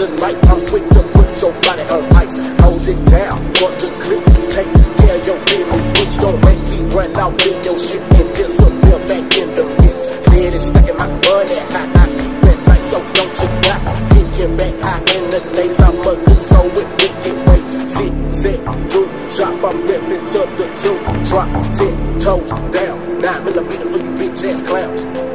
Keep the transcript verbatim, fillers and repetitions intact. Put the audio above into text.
tonight. I'm quick to put your body on ice. Hold it down, want the clip, take care of your business. Bitch, don't make me run off in your shit and disappear back in the mix. Steady stacking my money high, I keep it like so don't you got. Kicking back high in the days, I'm a good soul with wicked ways. Sit, set, do, shop, I'm ripping to the two. Drop ten toes down, nine millimeter for you bitch ass clowns.